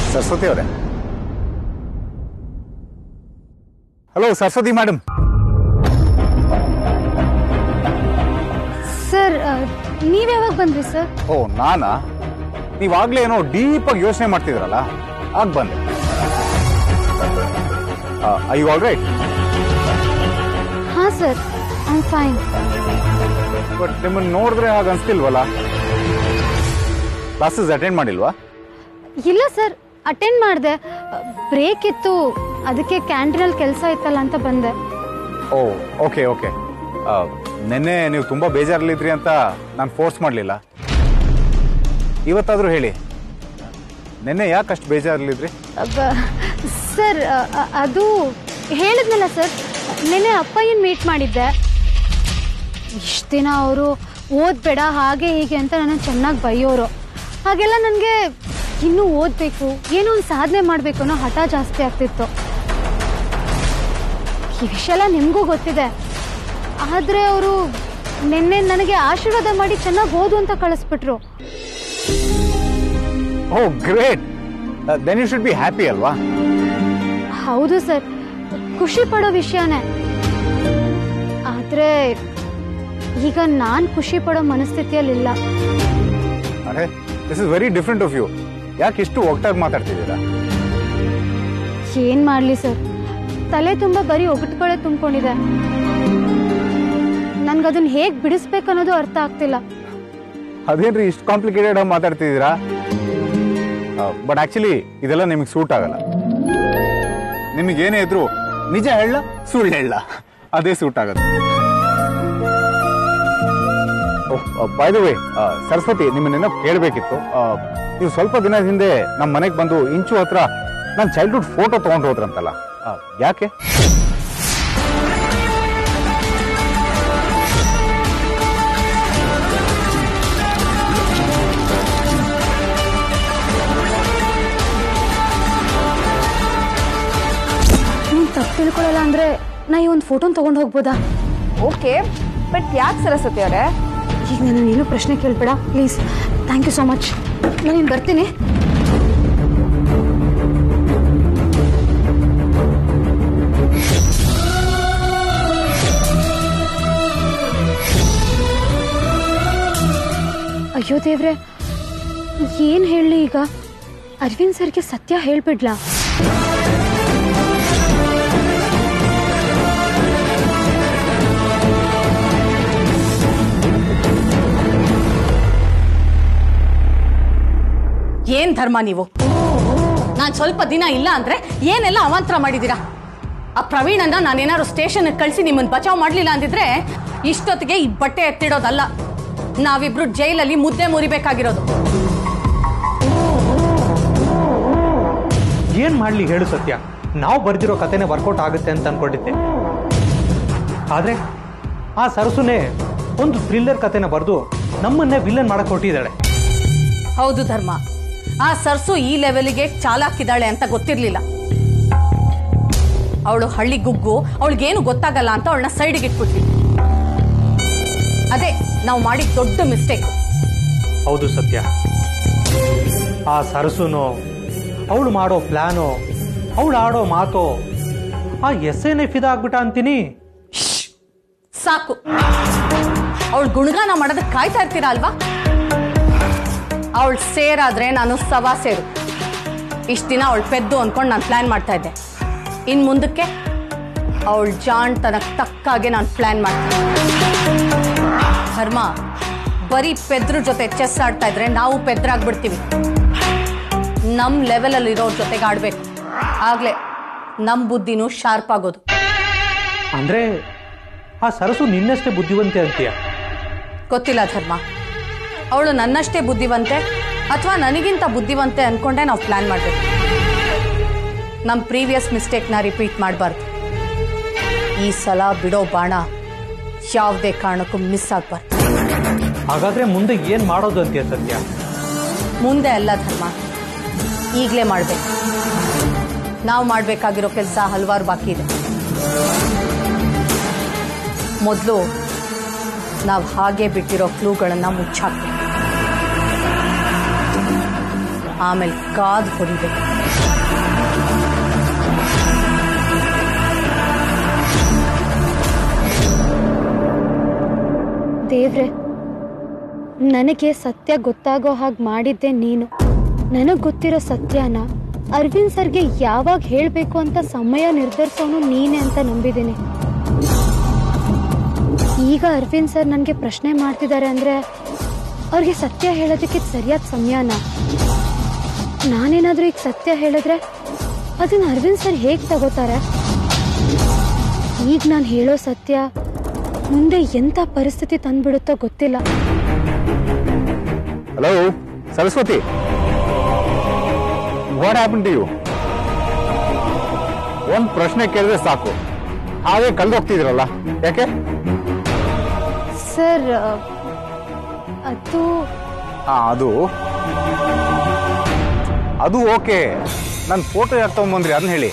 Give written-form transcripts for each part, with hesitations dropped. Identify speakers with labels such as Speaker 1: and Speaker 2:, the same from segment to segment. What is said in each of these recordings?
Speaker 1: सरस्वती ಅವರೇ hello Saraswati madam
Speaker 2: sir ನೀವು ಯಾವಾಗ ಬಂದ್ರಿ ಸರ್
Speaker 1: ಓ ನಾನಾ ನೀವಾಗಲೇ ಏನೋ ಡೀಪ್ ಆಗಿ ಯೋಚನೆ ಮಾಡ್ತಿದ್ರಲ್ಲ ಆಗ ಬಂದೆ ಆರ್ ಯು ಆಲ್ ರೈಟ್
Speaker 2: ಹಾ sir I am fine
Speaker 1: but ನಿಮ್ಮನ್ನು ನೋಡಿದ್ರೆ ಹಾಗೆ ಅನ್ಸ್ತಿಲ್ವಲ್ಲ ಕ್ಲಾಸಸ್ ಅಟೆಂಡ್ ಮಾಡಿಲ್ವಾ
Speaker 2: ಇಲ್ಲ ಸರ್ ಅಟೆಂಡ್ ಮಾಡಿದೆ ಬ್ರೇಕ್ ಇತ್ತು ಅದಕ್ಕೆ ಕ್ಯಾಂಟೀನಲ್ಲಿ ಕೆಲಸ ಇತ್ತಲ್ಲ ಅಂತ ಬಂದೆ
Speaker 1: ಓ ಓಕೆ ಓಕೆ ನೆನ್ನೆ ನೀವು ತುಂಬಾ ಬೇಜಾರಲ್ಲಿದ್ರಿ ಅಂತ ನಾನು ಫೋರ್ಸ್ ಮಾಡಲಿಲ್ಲ ಇವತ್ತಾದರೂ ಹೇಳಿ ನೆನ್ನೆ ಯಾಕೆ ಅಷ್ಟು ಬೇಜಾರಲ್ಲಿದ್ರಿ
Speaker 2: ಸರ್ ಅದು ಹೇಳಿದ್ನಲ್ಲ ಸರ್ ನೆನ್ನೆ ಅಪ್ಪಯ್ಯನ ಮೀಟ್ ಮಾಡಿದ್ದೆ ಇಷ್ಟು ದಿನ ಅವರು ಓದ್ಬೇಡ ಹಾಗೆ ಹೀಗೆ ಅಂತ ನನ್ನ ಚೆನ್ನಾಗಿ ಬೈಯೋರು ಹಾಗೆಲ್ಲ ನನಗೆ ಇನ್ನೂ ಓದಬೇಕು ಏನೋ ಒಂದು ಸಾಧನೆ ಮಾಡಬೇಕು ಅನ್ನೋ ಹಠ ಜಾಸ್ತಿ ಆಗ್ತಿತ್ತು ಈ ವಿಷಯ ಎಲ್ಲ ನಿಮಗೂ ಗೊತ್ತಿದೆ ಆದರೆ ಅವರು ನಿನ್ನೆ ನನಗೆ ಆಶೀರ್ವಾದ ಮಾಡಿ ಚೆನ್ನಾಗಿ ಓದು ಅಂತ ಕಳಿಸ್ಬಿಟ್ರು
Speaker 1: oh great then you should be happy ಅಲ್ವಾ
Speaker 2: ಹೌದು ಸರ್ ಖುಷಿ ಪಡೋ ವಿಷಯನೇ ಆದರೆ ಈಗ ನಾನು ಖುಷಿ ಪಡೋ ಮನಸ್ಥಿತಿಯಲ್ಲಿಲ್ಲ
Speaker 1: ಅರೆ this is very different of you ಯಾಕೆ ಇಷ್ಟು ಒಟ್ಟಾಗಿ ಮಾತಾಡ್ತಿದ್ದೀರಾ
Speaker 2: ಏನ್ ಮಾಡ್ಲಿ ಸರ್ ತಲೆ ತುಂಬಾ ಬರೀ ಒಗಟುಗಳೇ ತುಂಬಿಕೊಂಡಿದೆ ನನ್ಗದನ್ನ ಹೇಗ್ ಬಿಡಿಸ್ಬೇಕು ಅನ್ನೋದು ಅರ್ಥ ಆಗ್ತಿಲ್ಲ
Speaker 1: ಅದೇನ್ರಿ ಇಷ್ಟು ಕಾಂಪ್ಲಿಕೇಟೆಡ್ ಆಗಿ ಮಾತಾಡ್ತಿದ್ದೀರಾ ಬಟ್ ಆಕ್ಚುಲಿ ಇದೆಲ್ಲ ನಿಮಗೆ ಸೂಟ್ ಆಗಲ್ಲ ನಿಮಗೇನೇ ಇದ್ರು ನಿಜ ಹೇಳ ಸುಳ್ಳು ಹೇಳ ಅದೇ ಸೂಟ್ ಆಗುತ್ತೆ ಬೈ ದ ವೇ ಸರಸ್ವತಿ ನಿಮ್ಮನ್ನೇನೋ ಕೇಳಬೇಕಿತ್ತು ನೀವು ಸ್ವಲ್ಪ ದಿನದ ಹಿಂದೆ ನಮ್ಮ ಮನೆಗೆ ಬಂದು ಇಂಚು ಹತ್ರ ನನ್ನ ಚೈಲ್ಡ್ಹುಡ್ ಫೋಟೋ ತಗೊಂಡು ಹೋದ್ರಂತಲ್ಲ ಯಾಕೆ
Speaker 2: ನೀನು ತಪ್ಪು ತಿಳ್ಕೊಳ್ಳಲ್ಲ ಅಂದ್ರೆ ನಾ ಈ ಒಂದು ಫೋಟೋನ ತಗೊಂಡು ಹೋಗ್ಬೋದಾ
Speaker 3: ಓಕೆ ಬಟ್ ಯಾಕೆ ಸರಸ್ವತಿ ಅವರೇ
Speaker 2: ಈಗ ನಾನು ಏನೂ ಪ್ರಶ್ನೆ ಕೇಳ್ಬೇಡ please thank you so much ನಾನು ಬರ್ತೀನಿ ಅಯ್ಯೋ ದೇವ್ರೆ ಏನು ಹೇಳಲಿ ಈಗ ಅರವಿಂದ್ ಸರ್ಗೆ ಸತ್ಯ ಹೇಳ್ಬಿಡ್ಲಾ
Speaker 4: ಏನ್ ಧರ್ಮ ನೀವು ನಾನು ಸ್ವಲ್ಪ ದಿನ ಇಲ್ಲ ಅಂದ್ರೆ ಏನೆಲ್ಲ ಅವಾಂತರ ಮಾಡಿದೀರಾ ಆ ಪ್ರವೀಣನ್ನ ನಾನೇನಾದ್ರು ಸ್ಟೇಷನ್ ಕಳಿಸಿ ನಿಮ್ಮನ್ನ ಬಚಾವ್ ಮಾಡ್ಲಿಲ್ಲ ಅಂದಿದ್ರೆ ಇಷ್ಟೊತ್ತಿಗೆ ಈ ಬಟ್ಟೆ ಎತ್ತಿಡೋದಲ್ಲ ನಾವಿಬ್ರು ಜೈಲಲ್ಲಿ ಮುದ್ದೆ ಮುರಿಬೇಕಾಗಿರೋದು
Speaker 5: ಏನ್ ಮಾಡ್ಲಿ ಹೇಳು ಸತ್ಯ ನಾವು ಬರ್ದಿರೋ ಕಥೆನೇ ವರ್ಕೌಟ್ ಆಗುತ್ತೆ ಅಂತ ಅನ್ಕೊಂಡಿದ್ದೆ ಆದ್ರೆ ಆ ಸರಸುನೇ ಒಂದು ಥ್ರಿಲ್ಲರ್ ಕಥೆನ ಬರೆದು ನಮ್ಮನ್ನೇ ವಿಲನ್ ಮಾಡಕ್ ಹೊರಟಿದ್ದಾಳೆ
Speaker 4: ಹೌದು ಧರ್ಮ ಆ ಸರ್ಸು ಈ ಲೆವೆಲ್ಗೆ ಚಾಲಾಕಿದ್ದಾಳೆ ಅಂತ ಗೊತ್ತಿರ್ಲಿಲ್ಲ ಅವಳು ಹಳ್ಳಿ ಗುಗ್ಗು ಅವಳಿಗೇನು ಗೊತ್ತಾಗಲ್ಲ ಅಂತ ಅವಳನ್ನ ಸೈಡ್ಗೆ ಇಟ್ಬಿಟ್ವಿ ಅದೇ ನಾವು ಮಾಡಿದ ದೊಡ್ಡ ಮಿಸ್ಟೇಕ್
Speaker 5: ಹೌದು ಸತ್ಯ ಆ ಸರಸುನೋ ಅವಳು ಮಾಡೋ ಪ್ಲಾನೋ ಅವಳು ಆಡೋ ಮಾತೋ ಆ SNF ಇದಾಗ್ಬಿಟ್ಟ ಅಂತೀನಿ
Speaker 4: ಸಾಕು ಅವಳು ಗುಣಗಾನ ಮಾಡೋದಕ್ಕೆ ಕಾಯ್ತಾ ಇರ್ತೀರಾ ಅಲ್ವಾ ಅವಳು ಸೇರಾದ್ರೆ ನಾನು ಸವಾ ಸೇರು ಇಷ್ಟು ದಿನ ಅವಳು ಪೆದ್ದು ಅನ್ಕೊಂಡು ನಾನು ಪ್ಲಾನ್ ಮಾಡ್ತಾ ಇದ್ದೆ ಇನ್ನು ಮುಂದಕ್ಕೆ ಅವಳು ಜಾಣ್ತನಕ್ಕೆ ತಕ್ಕಾಗೆ ನಾನು ಪ್ಲಾನ್ ಮಾಡ್ತೀನಿ ಧರ್ಮ ಬರೀ ಪೆದ್ರ ಜೊತೆ ಚೆಸ್ ಆಡ್ತಾ ಇದ್ರೆ ನಾವು ಪೆದ್ರಾಗ್ಬಿಡ್ತೀವಿ ನಮ್ಮ ಲೆವೆಲಲ್ಲಿ ಇರೋರ ಜೊತೆಗೆ ಆಡ್ಬೇಕು ಆಗ್ಲೇ ನಮ್ಮ ಬುದ್ಧಿನೂ ಶಾರ್ಪ್ ಆಗೋದು
Speaker 5: ಅಂದ್ರೆ ಆ ಸರಸು ನಿನ್ನಷ್ಟೇ ಬುದ್ಧಿವಂತೆ ಅಂತೀಯ
Speaker 4: ಗೊತ್ತಿಲ್ಲ ಧರ್ಮ ಅವಳು ನನ್ನಷ್ಟೇ ಬುದ್ಧಿವಂತೆ ಅಥವಾ ನನಗಿಂತ ಬುದ್ಧಿವಂತೆ ಅನ್ಕೊಂಡೆ ನಾವು ಪ್ಲಾನ್ ಮಾಡಬೇಕು ನಮ್ಮ ಪ್ರೀವಿಯಸ್ ಮಿಸ್ಟೇಕ್ನ ರಿಪೀಟ್ ಮಾಡಬಾರ್ದು ಈ ಸಲ ಬಿಡೋ ಬಾಣ ಯಾವುದೇ ಕಾರಣಕ್ಕೂ ಮಿಸ್ ಆಗಬಾರ್ದು
Speaker 5: ಹಾಗಾದ್ರೆ ಮುಂದೆ ಏನ್ ಮಾಡೋದು ಅಂತೀಯ ಸತ್ಯ
Speaker 4: ಮುಂದೆ ಅಲ್ಲ ಧರ್ಮ ಈಗಲೇ ಮಾಡಬೇಕು ನಾವು ಮಾಡಬೇಕಾಗಿರೋ ಕೆಲಸ ಹಲವಾರು ಬಾಕಿ ಇದೆ ಮೊದಲು ನಾವು ಹಾಗೆ ಬಿಟ್ಟಿರೋ ಕ್ಲೂಗಳನ್ನು ಮುಚ್ಚಾಕ್ಬೇಕು ಆಮೇಲೆ ಕಾದು ಹೊಡಿಬೇಕು
Speaker 2: ದೇವ್ರೆ, ನನಗೆ ಸತ್ಯ ಗೊತ್ತಾಗೋ ಹಾಗೆ ಮಾಡಿದ್ದೆ ನೀನು. ನನಗೆ ಗೊತ್ತಿರೋ ಸತ್ಯನ ಅರವಿಂದ್ ಸರ್ಗೆ ಯಾವಾಗ ಹೇಳಬೇಕು ಅಂತ ಸಮಯ ನಿರ್ಧರಿಸೋನು ನೀನೆ ಅಂತ ನಂಬಿದ್ದೀನಿ. ಈಗ ಅರವಿಂದ್ ಸರ್ ನನಗೆ ಪ್ರಶ್ನೆ ಮಾಡ್ತಿದ್ದಾರೆ ಅಂದರೆ ಅವ್ರಿಗೆ ಸತ್ಯ ಹೇಳೋದಕ್ಕೆ ಸರಿಯಾದ ಸಮಯನ. ನಾನೇನಾದರೂ ಈಗ ಸತ್ಯ ಹೇಳಿದ್ರೆ ಅದನ್ನು ಅರವಿಂದ್ ಸರ್ ಹೇಗೆ ತಗೋತಾರೆ? ಈಗ ನಾನು ಹೇಳೋ ಸತ್ಯ ಮುಂದೆ ಎಂಥ ಪರಿಸ್ಥಿತಿ ತಂದ್ಬಿಡುತ್ತೋ ಗೊತ್ತಿಲ್ಲ.
Speaker 1: Hello Saraswati, what happen to you? ಒಂದು ಪ್ರಶ್ನೆ ಕೇಳಿದ್ರೆ ಸಾಕು, ಹಾಗೆ ಕಳೆದೋಗ್ತಿದ್ರಲ್ಲ, ಯಾಕೆ?
Speaker 2: ಸರ್,
Speaker 1: ಅದು ಓಕೆ. ನನ್ನ ಫೋಟೋ ಯಾಕೆ ತಗೊಂಬಂದ್ರಿ ಅದನ್ನ ಹೇಳಿ.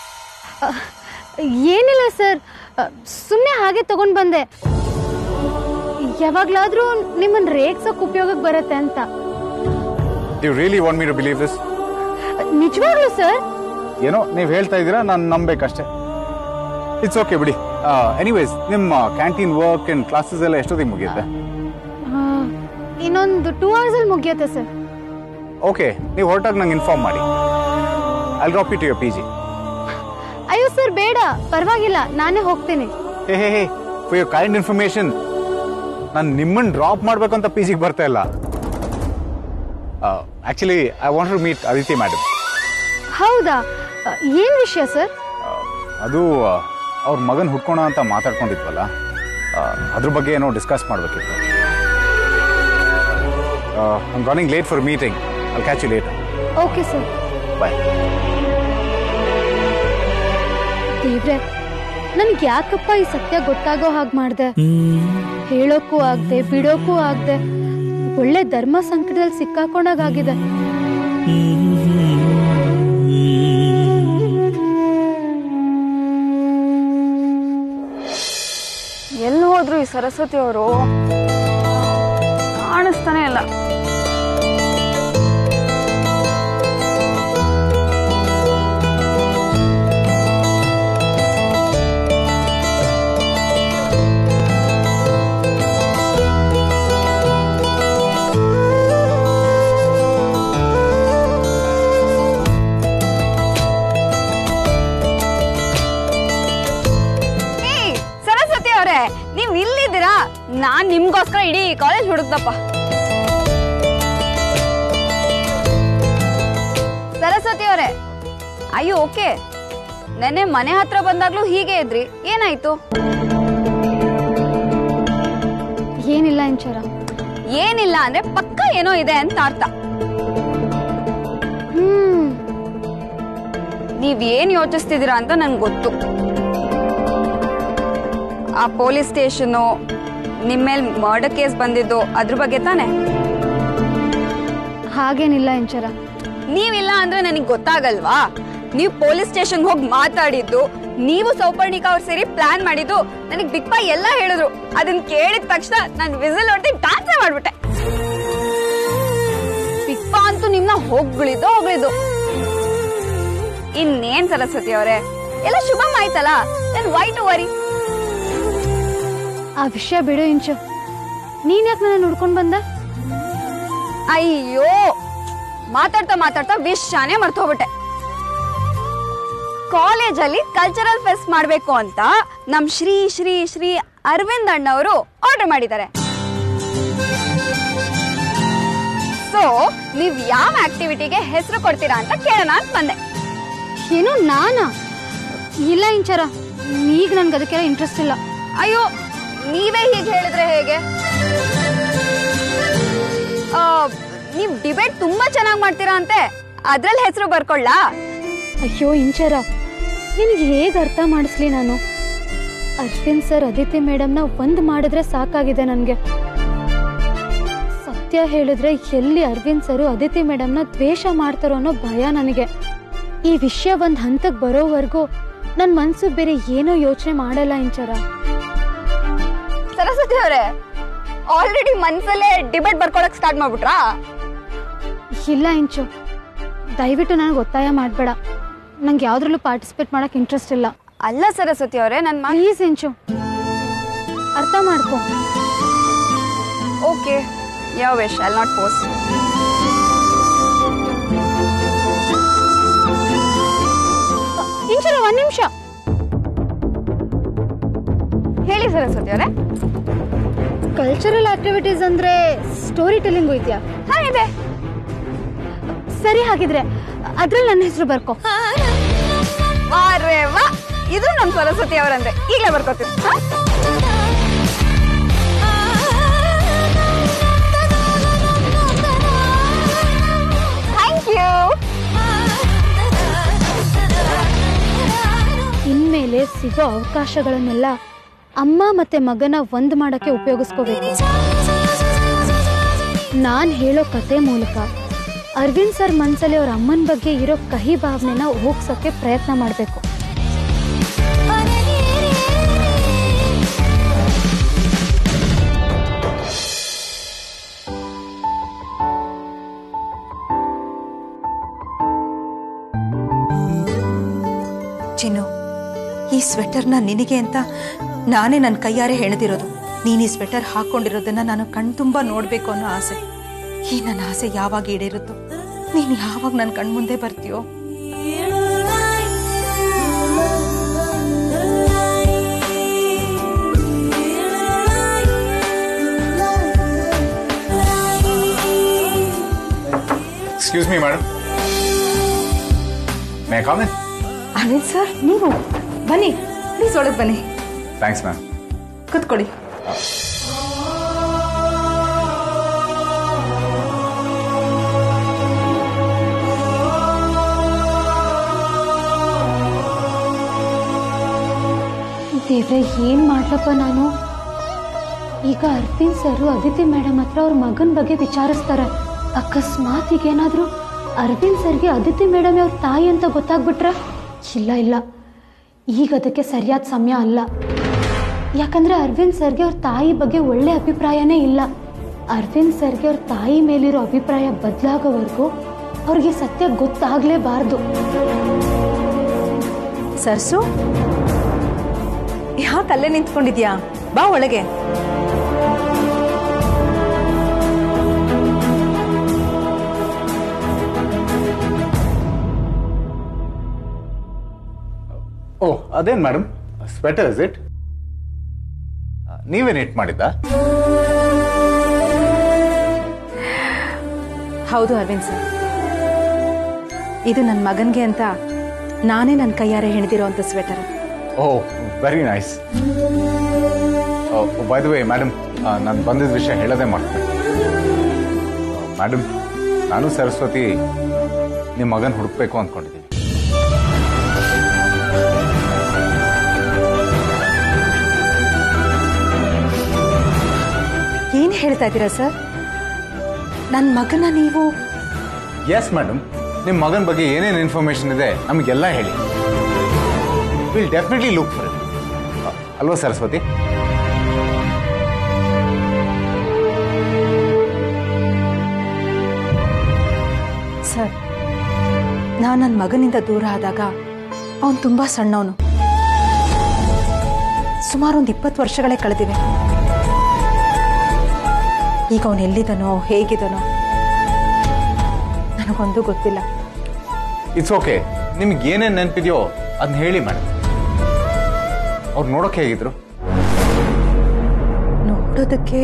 Speaker 2: ಏನಿಲ್ಲ ಸರ್, ಸುಮ್ಮನೆ ಹಾಗೆ ತಗೊಂಡು ಬಂದೆ. ಯಾವಾಗ್ಲಾದ್ರೂ ನಿಮ್ಮನ್ನ ರೇಗ್ಸೋಕ್ ಉಪಯೋಗಕ್ಕೆ ಬರುತ್ತೆ ಅಂತ.
Speaker 1: You really want me to believe this?
Speaker 2: ನಿಜವಾಗ್ಲೂ ಸರ್?
Speaker 1: ಏನೋ ನೀವು ಹೇಳ್ತಾ ಇದ್ದೀರಾ, ನಾನು ನಂಬೇಕಷ್ಟೇ. ಇಟ್ಸ್ ಓಕೆ ಬಿಡಿ. ಎನಿವೇಸ್, ನಿಮ್ಮ ಕ್ಯಾಂಟೀನ್ ವರ್ಕ್ ಅಂಡ್ ಕ್ಲಾಸಸ್ ಎಲ್ಲ ಎಷ್ಟೊತ್ತಿಗೆ ಮುಗಿಯುತ್ತೆ?
Speaker 2: ಇನ್ನೊಂದು 2 hours ಅಲ್ಲಿ ಮುಗಿಯುತ್ತೆ ಸರ್.
Speaker 1: ಓಕೆ, ನೀವು ಹೊರಟಾಗ ನಂಗೆ ಇನ್ಫಾರ್ಮ್ ಮಾಡಿ. I drop you to your PG.
Speaker 2: ಅಯ್ಯೋ ಸರ್, ಬೇಡ, ಪರವಾಗಿಲ್ಲ, ನಾನೇ ಹೋಗ್ತೀನಿ.
Speaker 1: Hey for your kind information, ನಾನು ನಿಮ್ಮನ್ನು ಡ್ರಾಪ್ ಮಾಡಬೇಕು ಅಂತ PGಗೆ ಬರ್ತಾ ಇಲ್ಲ. Actually I want to meet Aditi madam.
Speaker 2: ಹೌದಾ? ಏನ್ ವಿಷಯ ಸರ್?
Speaker 1: ಅದು ಅವ್ರ ಮಗನ ಹುಡ್ಕೋಣ ಅಂತ ಮಾತಾಡ್ಕೊಂಡಿದ್ವಲ್ಲ, ಅದ್ರ ಬಗ್ಗೆ ಏನೋ ಡಿಸ್ಕಸ್ ಮಾಡಬೇಕಿತ್ತು. I'm running late for a meeting. I'll catch you later.
Speaker 2: Okay, sir.
Speaker 1: Bye.
Speaker 2: ದೇವ್ರೆ, ನನಗೆ ಯಾಕಪ್ಪ ಈ ಸತ್ಯ ಗೊತ್ತಾಗೋ ಹಾಗೆ ಮಾಡ್ದೆ? ಹೇಳೋಕ್ಕೂ ಆಗದೆ, ಬಿಡೋಕ್ಕೂ ಆಗದೆ, ಒಳ್ಳೆ ಧರ್ಮ ಸಂಕಟದಲ್ಲಿ ಸಿಕ್ಕಾಕೊಂಡಾಗಿದೆ.
Speaker 3: ಎಲ್ಲಿ ಹೋದ್ರು ಈ ಸರಸ್ವತಿ ಅವರು? ಕಾಣಿಸ್ತಾನೆ ಇಲ್ಲ. ಸರಸ್ವತಿ ಅವರೇ, ನೀವ್ ಇಲ್ಲಿದ್ದೀರಾ? ನಾನ್ ನಿಮ್ಗೋಸ್ಕರ ಇಡೀ ಕಾಲೇಜ್ ಹುಡುಕ್ತಪ್ಪ. ಸರಸ್ವತಿ ಅವರೇ, ಅಯ್ಯೋ ಓಕೆ. ನೆನ್ನೆ ಮನೆ ಹತ್ರ ಬಂದಾಗ್ಲೂ ಹೀಗೆ ಇದ್ರಿ, ಏನಾಯ್ತು?
Speaker 2: ಏನಿಲ್ಲ ಇಂಚರ.
Speaker 3: ಏನಿಲ್ಲ ಅಂದ್ರೆ ಪಕ್ಕ ಏನೋ ಇದೆ ಅಂತ ಅರ್ಥ. ನೀವೇನ್ ಯೋಚಿಸ್ತಿದ್ದೀರಾ ಅಂತ ನನ್ಗೆ ಗೊತ್ತು. ಆ ಪೊಲೀಸ್ ಸ್ಟೇಷನ್, ನಿಮ್ಮೇಲ್ ಮರ್ಡರ್ ಕೇಸ್ ಬಂದಿದ್ದು, ಅದ್ರ ಬಗ್ಗೆ ತಾನೆ?
Speaker 2: ಹಾಗೇನಿಲ್ಲ ಇಂಚರ.
Speaker 3: ನೀವಿಲ್ಲ ಅಂದ್ರೆ ನನಗೆ ಗೊತ್ತಾಗಲ್ವಾ? ನೀವು ಪೊಲೀಸ್ ಸ್ಟೇಷನ್ ಹೋಗಿ ಮಾತಾಡಿದ್ದು, ನೀವು ಸೌಪರ್ಣಿಕಾ ಅವ್ರು ಸೇರಿ ಪ್ಲಾನ್ ಮಾಡಿದ್ದು, ನನಗೆ ಬಿಗ್ ಬಾ ಎಲ್ಲ ಹೇಳಿದ್ರು. ಅದನ್ನ ಕೇಳಿದ ತಕ್ಷಣ ನಾನು ವಿಸಿಲ್ ಹೊಡೆದು ಡ್ಯಾನ್ಸ್ ಮಾಡ್ಬಿಟ್ಟೆ. ಬಿಗ್ ಬಾ ಅಂತೂ ನಿಮ್ನ ಹೋಗ್ಲಿದ್ದು. ಇನ್ನೇನ್ ಸರಸ್ವತಿ ಅವರೇ, ಎಲ್ಲ ಶುಭ ಆಯ್ತಲ್ಲ, then why to worry?
Speaker 2: ಆ ವಿಷಯ ಬಿಡು ಇಂಚು. ನೀನ್ ಯಾಕೆ ನನ್ನ ಹುಡ್ಕೊಂಡ್ ಬಂದ?
Speaker 3: ಅಯ್ಯೋ, ಮಾತಾಡ್ತಾ ವಿಷಯನೇ ಮರ್ತೋಗ್ಬಿಟ್ಟೆ. ಕಾಲೇಜಲ್ಲಿ ಕಲ್ಚರಲ್ ಫೆಸ್ಟ್ ಮಾಡ್ಬೇಕು ಅಂತ ನಮ್ ಶ್ರೀ ಶ್ರೀ ಶ್ರೀ ಅರವಿಂದ್ ಅಣ್ಣವರು ಆರ್ಡರ್ ಮಾಡಿದ್ದಾರೆ. ಸೊ ನೀವ್ ಯಾವ ಆಕ್ಟಿವಿಟಿಗೆ ಹೆಸರು ಕೊಡ್ತೀರಾ ಅಂತ ಕೇಳೋಣ ಅಂತ ಬಂದೆ.
Speaker 2: ಏನು ನಾನಾ? ಇಲ್ಲ ಇಂಚರ, ಈಗ ನನ್ಗೆ ಅದಕ್ಕೆಲ್ಲ ಇಂಟ್ರೆಸ್ಟ್ ಇಲ್ಲ.
Speaker 3: ಅಯ್ಯೋ, ನೀವೇ ಹೀಗೆ ಹೇಳಿದ್ರೆ ಹೇಗೆ? ನೀವ್ ಡಿಬೇಟ್ ತುಂಬಾ ಚೆನ್ನಾಗಿ ಮಾಡ್ತೀರಾ ಅಂತೆ, ಅದ್ರಲ್ಲಿ ಹೆಸರು ಬರ್ಕೊಳ್ಳಾ?
Speaker 2: ಅಯ್ಯೋ ಇಂಚರ, ನಿನಗೆ ಹೇಗೆ ಅರ್ಥ ಮಾಡಿಸ್ಲಿ ನಾನು? ಅಶ್ವಿನ್ ಸರ್ ಅದಿತಿ ಮೇಡಮ್ನ ಒಂದ್ ಮಾಡಿದ್ರೆ ಸಾಕಾಗಿದೆ ನನ್ಗೆ. ಸತ್ಯ ಹೇಳಿದ್ರೆ ಎಲ್ಲಿ ಅರವಿಂದ್ ಸರ್ ಅದಿತಿ ಮೇಡಮ್ನ ದ್ವೇಷ ಮಾಡ್ತಾರೋ ಅನ್ನೋ ಭಯ ನನಗೆ. ಈ ವಿಷಯ ಒಂದ್ ಹಂತಕ್ಕೆ ಬರೋವರೆಗೂ ನನ್ ಮನ್ಸು ಬೇರೆ ಏನೋ ಯೋಚನೆ ಮಾಡಲ್ಲ ಇಂಚರ.
Speaker 3: ಸರಸ್ವತಿ ಅವರೇ, ಆಲ್ರೆಡಿ ಮನ್ಸಲ್ಲೇ ಡಿಬೇಟ್ ಬರ್ಕೊಳಕ್ ಸ್ಟಾರ್ಟ್ ಮಾಡ್ಬಿಟ್ರಾ?
Speaker 2: ಇಲ್ಲ ಇಂಚು, ದಯವಿಟ್ಟು ನನಗೆ ಒತ್ತಾಯ ಮಾಡಬೇಡ. ನಂಗೆ ಯಾವುದ್ರಲ್ಲೂ ಪಾರ್ಟಿಸಿಪೇಟ್ ಮಾಡೋಕ್ಕೆ ಇಂಟ್ರೆಸ್ಟ್ ಇಲ್ಲ.
Speaker 3: ಅಲ್ಲ ಸರಸ್ವತಿ ಅವರೇ, ನನ್ನ
Speaker 2: ಪ್ಲೀಸ್ ಇಂಚು, ಅರ್ಥ ಮಾಡ್ಕೊ.
Speaker 3: ಓಕೆ, ಯಾವ wish I not force.
Speaker 2: Inchu, ಒಂದು ನಿಮಿಷ
Speaker 3: ಹೇಳಿ ಸರಸ್ವತಿ ಅವರೇ.
Speaker 2: ಕಲ್ಚರಲ್ ಆಕ್ಟಿವಿಟೀಸ್ ಅಂದ್ರೆ ಸ್ಟೋರಿ ಟೆಲ್ಲಿಂಗು ಇದೆಯಾ?
Speaker 3: ಹಾ, ಇದೆ.
Speaker 2: ಸರಿ, ಹಾಗಿದ್ರೆ ಅದ್ರಲ್ಲಿ ನನ್ನ ಹೆಸರು ಬರ್ಕೊ.
Speaker 3: ವಾರೇ ವಾ, ಇದು ನಮ್ಮ ಸರಸ್ವತಿ ಅವರಂದ್ರೆ. ಈಗಲೇ ಬರ್ಕೋತೀನಿ. Thank you.
Speaker 2: ಇನ್ಮೇಲೆ ಸಿಗೋ ಅವಕಾಶಗಳನ್ನೆಲ್ಲ ಅಮ್ಮ ಮತ್ತೆ ಮಗನ ಒಂದ್ ಮಾಡಕ್ಕೆ ಉಪಯೋಗಿಸ್ಕೋಬೇಕು. ನಾನ್ ಹೇಳೋ ಕತೆ ಮೂಲಕ ಅರವಿಂದ್ ಸರ್ ಮನ್ಸಲ್ಲಿ ಅವ್ರ ಅಮ್ಮನ ಬಗ್ಗೆ ಇರೋ ಕಹಿ ಭಾವನೆನ ಹೋಗ್ಸೋಕೆ ಪ್ರಯತ್ನ ಮಾಡಬೇಕು.
Speaker 6: ಚಿನ್ನು, ಈ ಸ್ವೆಟರ್ನ ನಿನಗೆ ಅಂತ ನಾನೇ ನನ್ನ ಕೈಯಾರೆ ಹೆಣೆದಿರೋದು. ನೀನು ಈ ಸ್ವೆಟರ್ ಹಾಕೊಂಡಿರೋದನ್ನ ನಾನು ಕಣ್ತುಂಬ ನೋಡ್ಬೇಕು ಅನ್ನೋ ಆಸೆ. ಈ ನನ್ನ ಆಸೆ ಯಾವಾಗ ಈಡೇರುತ್ತೋ, ನೀನು ಯಾವಾಗ ನನ್ನ ಕಣ್ಮುಂದೆ ಬರ್ತೀಯೋ.
Speaker 1: Excuse me madam, may I come in?
Speaker 6: Aravind sir, ನೀವು ಬನ್ನಿ ಪ್ಲೀಸ್, ಒಳಗೆ ಬನ್ನಿ.
Speaker 1: Thanks ma'am.
Speaker 6: ಕೂತ್ಕೊಳ್ಳಿ.
Speaker 2: ದೇವ್ರೆ, ಏನ್ ಮಾಡ್ಲಪ್ಪ ನಾನು ಈಗ? ಅರವಿಂದ್ ಸರ್ ಅದಿತಿ ಮೇಡಮ್ ಹತ್ರ ಅವ್ರ ಮಗನ ಬಗ್ಗೆ ವಿಚಾರಿಸ್ತಾರೆ. ಅಕಸ್ಮಾತ್ ಈಗೇನಾದ್ರೂ ಅರವಿಂದ್ ಸರ್ಗೆ ಅದಿತಿ ಮೇಡಮ್ ಅವ್ರ ತಾಯಿ ಅಂತ ಗೊತ್ತಾಗ್ಬಿಟ್ರೆ? ಇಲ್ಲ, ಈಗ ಅದಕ್ಕೆ ಸರಿಯಾದ ಸಮಯ ಅಲ್ಲ. ಯಾಕಂದ್ರೆ ಅರವಿಂದ್ ಸರ್ಗೆ ಅವ್ರ ತಾಯಿ ಬಗ್ಗೆ ಒಳ್ಳೆ ಅಭಿಪ್ರಾಯನೇ ಇಲ್ಲ. ಅರವಿಂದ್ ಸರ್ಗೆ ಅವ್ರ ತಾಯಿ ಮೇಲಿರೋ ಅಭಿಪ್ರಾಯ ಬದಲಾಗೋವರೆಗೂ ಅವ್ರಿಗೆ ಸತ್ಯ ಗೊತ್ತಾಗ್ಲೇಬಾರ್ದು.
Speaker 6: ಸರ್ಸು, ಯಾಕೆ ಅಲ್ಲೇ ನಿಂತ್ಕೊಂಡಿದ್ಯಾ? ಬಾ ಒಳಗೆ.
Speaker 1: ಓ, ಅದೇನ್ ಮೇಡಮ್, ಸ್ವೆಟರ್ ಇಸ್ ಇಟ್? ನೀವೇನ್ ಇಟ್ ಮಾಡಿದ್ದ?
Speaker 6: ಹೌದು ಅರವಿಂದ್ ಸರ್, ಇದು ನನ್ನ ಮಗನ್ಗೆ ಅಂತ ನಾನೇ ನನ್ನ ಕೈಯಾರೆ ಹೆಣೆದಿರೋಂಥ sweater.
Speaker 1: Oh, very nice. By the way madam, ನಾನು ಬಂದಿದ್ದ ವಿಷಯ ಹೇಳೋದೇ ಮಾಡ್ತೀನಿ. ಮೇಡಮ್, ನಾನು ಸರಸ್ವತಿ ನಿಮ್ಮ ಮಗನ ಹುಡುಕ್ಬೇಕು ಅಂದ್ಕೊಂಡಿದ್ದೀನಿ.
Speaker 6: ಏನು ಹೇಳ್ತಾ ಇದ್ದೀರಾ ಸರ್? ನನ್ನ ಮಗನ ನೀವು?
Speaker 1: ಎಸ್ ಮೇಡಮ್, ನಿಮ್ಮ ಮಗನ ಬಗ್ಗೆ ಏನೇನು ಇನ್ಫಾರ್ಮೇಶನ್ ಇದೆ ನಮಗೆಲ್ಲ ಹೇಳಿ. Will definitely look for it. ಅಲ್ವಾ ಸರಸ್ವತಿ?
Speaker 6: ಸರ್, ನಾನು ನನ್ನ ಮಗನಿಂದ ದೂರ ಆದಾಗ ಅವನು ತುಂಬಾ ಸಣ್ಣವನು. ಸುಮಾರು ಒಂದು 20 ವರ್ಷಗಳೇ ಕಳೆದಿವೆ. ಈಗ ಅವನು ಎಲ್ಲಿದನೋ, ಹೇಗಿದನೋ ನನಗೊಂದು ಗೊತ್ತಿಲ್ಲ.
Speaker 1: ಇಟ್ಸ್ ಓಕೆ, ನಿಮ್ಗೆ ಏನೇನು ನೆನಪಿದೆಯೋ ಅದನ್ನ ಹೇಳಿ ಮೇಡಮ್. ಅವ್ರು ನೋಡೋಕೆ ಹೇಗಿದ್ರು?
Speaker 6: ನೋಡೋದಕ್ಕೆ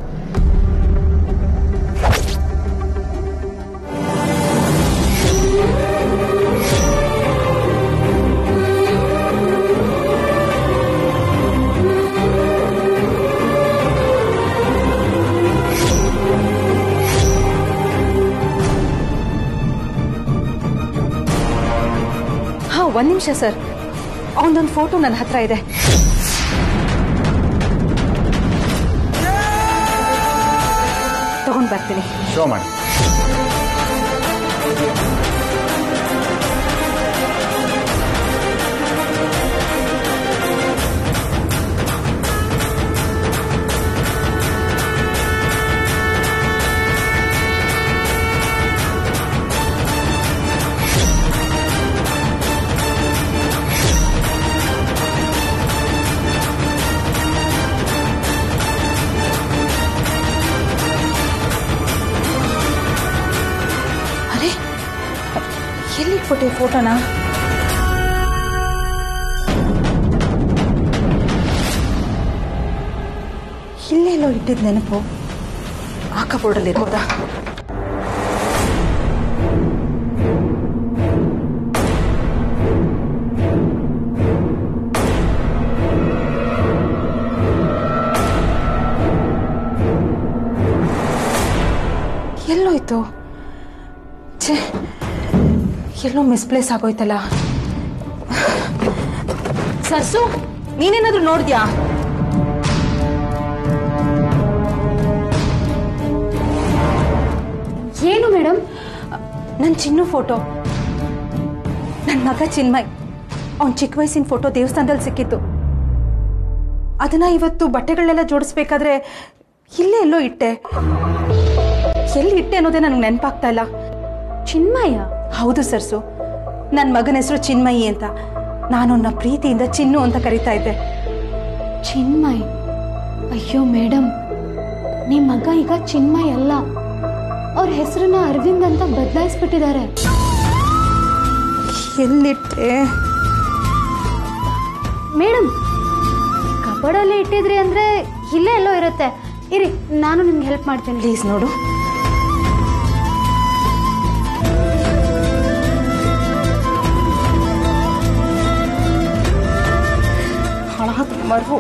Speaker 6: ಒಂದು ನಿಮಿಷ ಸರ್, ಅವನದೊಂದು ಫೋಟೋ ನನ್ನ ಹತ್ರ ಇದೆ. ತಗೊಂಡು ಬರ್ತೀನಿ.
Speaker 1: ಶೋ ಮಾಡಿ.
Speaker 6: ಎಲ್ಲಿಟ್ಬಿಟ್ಟೆ ಫೋಟೋನ? ಇಲ್ಲೆಲ್ಲೋ ಇಟ್ಟಿದ್ ನೆನಪು ಆ ಕಬೋರ್ಡಲ್ಲಿ ಇರ್ಬೋದಾ? ಎಲ್ಲೋಯ್ತು? ಛೇ, ಎಲ್ಲೋ ಮಿಸ್ಪ್ಲೇಸ್ ಆಗೋಯ್ತಲ್ಲ. ಸರ್ಸು, ನೀನೇನಾದ್ರೂ ನೋಡಿದ್ಯಾ?
Speaker 2: ಏನು ಮೇಡಮ್?
Speaker 6: ನನ್ನ ಚಿನ್ನು ಫೋಟೋ, ನನ್ನ ಮಗ ಚಿನ್ಮಯ್, ಅವನ ಚಿಕ್ಕ ವಯಸ್ಸಿನ ಫೋಟೋ ದೇವಸ್ಥಾನದಲ್ಲಿ ಸಿಕ್ಕಿತ್ತು. ಅದನ್ನ ಇವತ್ತು ಬಟ್ಟೆಗಳನ್ನೆಲ್ಲ ಜೋಡಿಸ್ಬೇಕಾದ್ರೆ ಇಲ್ಲೇ ಎಲ್ಲೋ ಇಟ್ಟೆ. ಎಲ್ಲಿ ಇಟ್ಟೆ ಅನ್ನೋದೇ ನನಗೆ ನೆನಪಾಗ್ತಾ ಇಲ್ಲ.
Speaker 2: ಚಿನ್ಮಯ?
Speaker 6: ಹೌದು ಸರ್ಸು, ನನ್ನ ಮಗನ ಹೆಸರು ಚಿನ್ಮಯಿ ಅಂತ. ನಾನು ಅವನ್ನ ಪ್ರೀತಿಯಿಂದ ಚಿನ್ನು ಅಂತ ಕರೀತಾ ಇದ್ದೆ.
Speaker 2: ಚಿನ್ಮಯ್? ಅಯ್ಯೋ ಮೇಡಮ್, ನಿಮ್ಮ ಮಗ ಈಗ ಚಿನ್ಮಯ್ ಅಲ್ಲ, ಅವ್ರ ಹೆಸರನ್ನ ಅರವಿಂದ್ ಅಂತ ಬದಲಾಯಿಸ್ಬಿಟ್ಟಿದ್ದಾರೆ.
Speaker 6: ಎಲ್ಲಿಟ್ಟೆ
Speaker 2: ಮೇಡಮ್? ಕಬೋರ್ಡಲ್ಲಿ ಇಟ್ಟಿದ್ರಿ ಅಂದ್ರೆ ಇಲ್ಲೇ ಎಲ್ಲೋ ಇರುತ್ತೆ. ಇರಿ, ನಾನು ನಿಮ್ಗೆ ಹೆಲ್ಪ್ ಮಾಡ್ತೇನೆ.
Speaker 6: ಪ್ಲೀಸ್ ನೋಡು. ಹಾಳಾದ ಮರವು.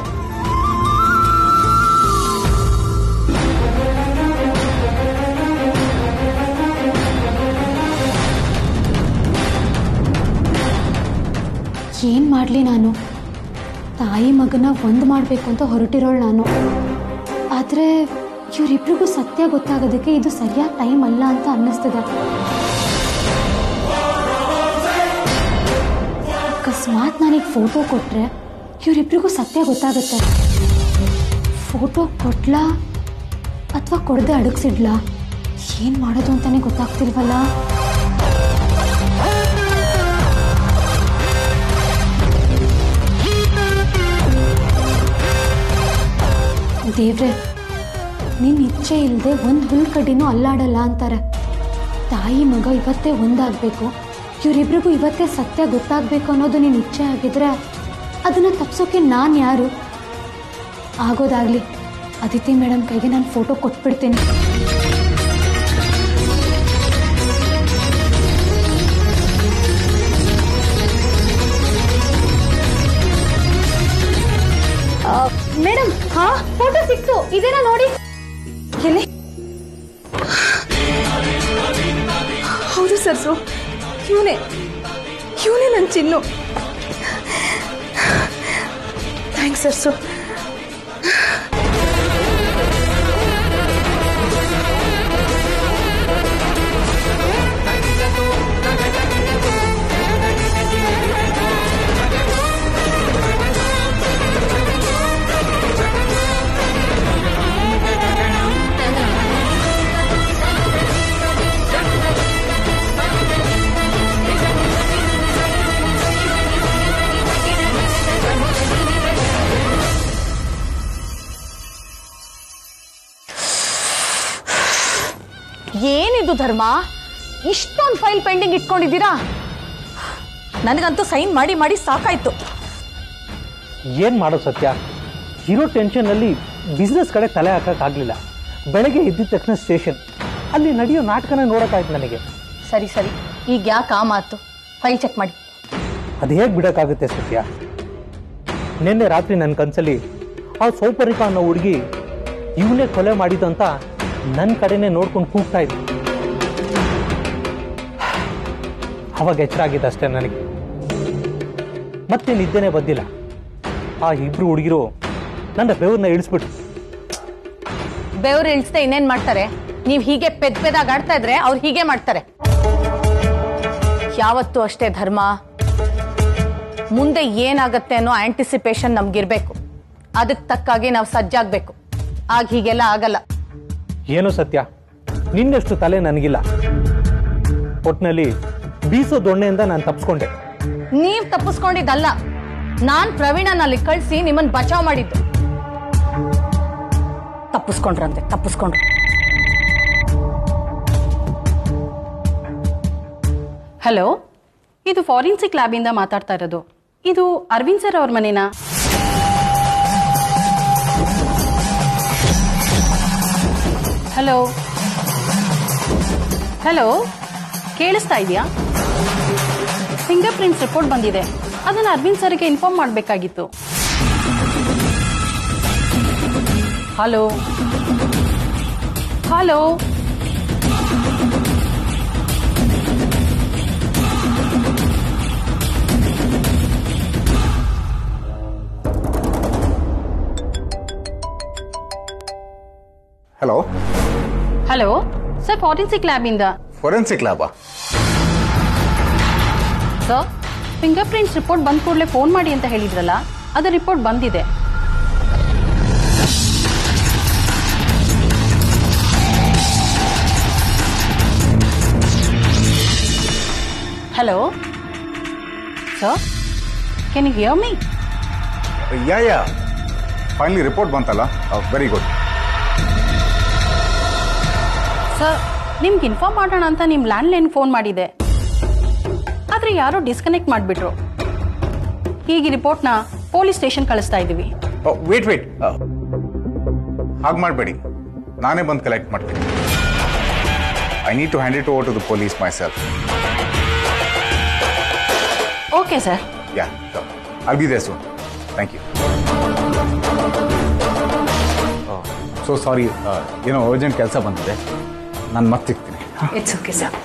Speaker 2: ಏನ್ ಮಾಡ್ಲಿ ನಾನು? ತಾಯಿ ಮಗನ ಒಂದು ಮಾಡಬೇಕು ಅಂತ ಹೊರಟಿರೋಳು ನಾನು. ಆದರೆ ಇವರಿಬ್ರಿಗೂ ಸತ್ಯ ಗೊತ್ತಾಗೋದಕ್ಕೆ ಇದು ಸರಿಯಾದ ಟೈಮ್ ಅಲ್ಲ ಅಂತ ಅನ್ನಿಸ್ತದೆ. ಅಕಸ್ಮಾತ್ ನನಗೆ ಫೋಟೋ ಕೊಟ್ಟರೆ ಇವರಿಬ್ರಿಗೂ ಸತ್ಯ ಗೊತ್ತಾಗುತ್ತೆ. ಫೋಟೋ ಕೊಡ್ಲಾ ಅಥವಾ ಕೊಡದೆ ಅಡಗಿಸಿಡ್ಲಾ? ಏನು ಮಾಡೋದು ಅಂತಾನೆ ಗೊತ್ತಾಗ್ತಿಲ್ವಲ್ಲ. ದೇವ್ರೆ, ನಿನ್ನ ಇಚ್ಛೆ ಇಲ್ಲದೆ ಒಂದು ಹುಲ್ ಕಡ್ಡಿನೂ ಅಲ್ಲಾಡಲ್ಲ ಅಂತಾರೆ. ತಾಯಿ ಮಗ ಇವತ್ತೇ ಒಂದಾಗಬೇಕು, ಇವರಿಬ್ರಿಗೂ ಇವತ್ತೇ ಸತ್ಯ ಗೊತ್ತಾಗಬೇಕು ಅನ್ನೋದು ನಿನ್ನ ಇಚ್ಛೆ ಆಗಿದ್ರೆ ಅದನ್ನು ತಪ್ಸೋಕೆ ನಾನು ಯಾರು? ಆಗೋದಾಗಲಿ, ಅದಿತಿ ಮೇಡಮ್ ಕೈಗೆ ನಾನು ಫೋಟೋ ಕೊಟ್ಬಿಡ್ತೀನಿ. ಮೇಡಮ್, ಹಾ, ಫೋಟೋ ಸಿಕ್ತು, ಇದೇನಾ ನೋಡಿ.
Speaker 6: ಎಲ್ಲಿ? ಹೌದು ಸರ್ಸು, ಇವನೇ ನನ್ನ ಚಿನ್ನು. ಥ್ಯಾಂಕ್ಸ್ ಸರ್ಸು.
Speaker 4: ಏನಿದು ಧರ್ಮ, ಇಷ್ಟೊಂದು ಫೈಲ್ ಪೆಂಡಿಂಗ್ ಇಟ್ಕೊಂಡಿದ್ದೀರಾ? ನನಗಂತೂ ಸೈನ್ ಮಾಡಿ ಮಾಡಿ ಸಾಕಾಯ್ತು.
Speaker 5: ಏನು ಮಾಡೋ ಸತ್ಯ, ಇರೋ ಟೆನ್ಷನ್ನಲ್ಲಿ ಬಿಸ್ನೆಸ್ ಕಡೆ ತಲೆ ಹಾಕೋಕ್ಕಾಗಲಿಲ್ಲ. ಬೆಳಗ್ಗೆ ಎದ್ದಿದ ತಕ್ಷಣ ಸ್ಟೇಷನ್, ಅಲ್ಲಿ ನಡೆಯೋ ನಾಟಕನ ನೋಡೋಕ್ಕಾಯ್ತು ನನಗೆ.
Speaker 4: ಸರಿ ಸರಿ, ಈಗ ಯಾಕೆ ಆ ಮಾತು? ಫೈಲ್ ಚೆಕ್ ಮಾಡಿ.
Speaker 5: ಅದು ಹೇಗೆ ಬಿಡೋಕ್ಕಾಗುತ್ತೆ ಸತ್ಯ? ನಿನ್ನೆ ರಾತ್ರಿ ನನ್ನ ಕನಸಲ್ಲಿ ಆ ಸೌಪರ್ಣಿಕಾ ಅನ್ನೋ ಹುಡುಗಿ ಇವನೇ ಕೊಲೆ ಮಾಡಿದ್ದು ಅಂತ ನನ್ನ ಕಡೆನೇ ನೋಡ್ಕೊಂಡು ಕೂಗ್ತಾ ಇದ್ದೆ. ಅವಾಗ ಎಚ್ಚರ ಆಗಿದ್ದು ಅಷ್ಟೇ ನನಗೆ. ಮತ್ತೆ ನಿದ್ದೆನೇ ಬಂದಿಲ್ಲ. ಆ ಇಬ್ರು ಹುಡುಗಿರು ನನ್ನ ಬೆವ್ರನ್ನ ಇಳಿಸ್ಬಿಟ್ಟು.
Speaker 4: ಬೆವ್ರು ಇಳಿಸ್ದೆ ಇನ್ನೇನ್ ಮಾಡ್ತಾರೆ? ನೀವು ಹೀಗೆ ಪೆದ್ದಾಗಿ ಆಡ್ತಾ ಇದ್ರೆ ಅವ್ರು ಹೀಗೆ ಮಾಡ್ತಾರೆ. ಯಾವತ್ತೂ ಅಷ್ಟೇ ಧರ್ಮ, ಮುಂದೆ ಏನಾಗತ್ತೆ ಅನ್ನೋ ಆಂಟಿಸಿಪೇಷನ್ ನಮ್ಗಿರ್ಬೇಕು. ಅದಕ್ಕೆ ತಕ್ಕಾಗಿ ನಾವು ಸಜ್ಜಾಗಬೇಕು. ಆಗ ಹೀಗೆಲ್ಲ ಆಗಲ್ಲ.
Speaker 5: ಏನು ಸತ್ಯ, ನಿನ್ನಷ್ಟು ತಲೆ ನನಗಿಲ್ಲ. ಒಟ್ನಲ್ಲಿ ಬೀಸೋ ದೊಣ್ಣೆಯಿಂದ ನಾನು ತಪ್ಪಿಸ್ಕೊಂಡೆ.
Speaker 4: ನೀವ್ ತಪ್ಪಿಸ್ಕೊಂಡಿದ್ದಲ್ಲ, ನಾನ್ ಪ್ರವೀಣನಲ್ಲಿ ಕಳಿಸಿ ನಿಮ್ಮನ್ನ ಬಚಾವ್ ಮಾಡಿದ್ದು. ತಪ್ಪಿಸ್ಕೊಂಡ್ರಂತೆ, ತಪ್ಪಿಸ್ಕೊಂಡ್ರು. ಹಲೋ, ಇದು ಫಾರೆನ್ಸಿಕ್ ಲ್ಯಾಬಿಂದ ಮಾತಾಡ್ತಾ ಇರೋದು. ಇದು ಅರವಿಂದ್ ಸರ್ ಅವ್ರ ಮನೆನಾ? ಹಲೋ ಹಲೋ, ಕೇಳಿಸ್ತಾ ಇದೆಯಾ? ಫಿಂಗರ್ ಪ್ರಿಂಟ್ಸ್ ರಿಪೋರ್ಟ್ ಬಂದಿದೆ, ಅದನ್ನು ಅರವಿಂದ್ ಸರ್ಗೆ ಇನ್ಫಾರ್ಮ್ ಮಾಡಬೇಕಾಗಿತ್ತು. Hello hello,
Speaker 1: hello
Speaker 4: hello sir, forensic ಲ್ಯಾಬಿಂದ.
Speaker 1: ಫೊರೆನ್ಸಿಕ್ ಲ್ಯಾಬಾ?
Speaker 4: ಸರ್, ಫಿಂಗರ್ ಪ್ರಿಂಟ್ಸ್ ರಿಪೋರ್ಟ್ ಬಂದ ಕೂಡಲೇ ಫೋನ್ ಮಾಡಿ ಅಂತ ಹೇಳಿದ್ರಲ್ಲ, ಅದು ರಿಪೋರ್ಟ್ ಬಂದಿದೆ. Hello sir, can you hear me?
Speaker 1: Yeah finally report ಬಂತಲ್ಲ, ವೆರಿ ಗುಡ್.
Speaker 4: ಸರ್, ನಿಮ್ಗೆ ಇನ್ಫಾರ್ಮ್ ಮಾಡೋಣ ಅಂತ ನಿಮ್ಮ ಲ್ಯಾಂಡ್ಲೈನ್ ಫೋನ್ ಮಾಡಿದೆ, ಆದರೆ ಯಾರೋ ಡಿಸ್ಕನೆಕ್ಟ್ ಮಾಡಿಬಿಟ್ರು. ಈಗ ರಿಪೋರ್ಟ್ನ ಪೊಲೀಸ್ ಸ್ಟೇಷನ್ ಕಳಿಸ್ತಾ ಇದ್ದೀವಿ.
Speaker 1: ವೇಟ್ ಹಾಗೆ ಮಾಡಬೇಡಿ, ನಾನೇ ಬಂದು ಕಲೆಕ್ಟ್ ಮಾಡ್ತೀನಿ. I need to hand it over to the police myself.
Speaker 4: Okay sir.
Speaker 1: Yeah, I'll be there soon. Thank you. So sorry, ಏನೋ ಅರ್ಜೆಂಟ್ ಕೆಲಸ ಬಂದಿದೆ, ನಾನು ಮತ್ತೆ ಸಿಗ್ತೀನಿ.
Speaker 6: It's okay sir.